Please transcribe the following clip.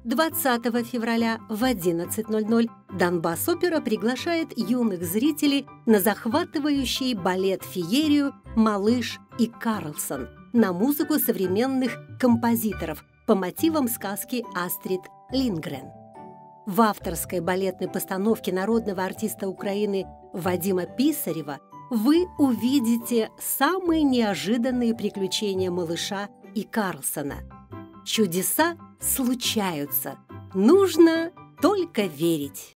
20 февраля в 11:00 Донбасс-опера приглашает юных зрителей на захватывающий балет-феерию «Малыш и Карлсон» на музыку современных композиторов по мотивам сказки Астрид Линдгрен. В авторской балетной постановке народного артиста Украины Вадима Писарева вы увидите самые неожиданные приключения малыша и Карлсона. Чудеса случаются, нужно только верить.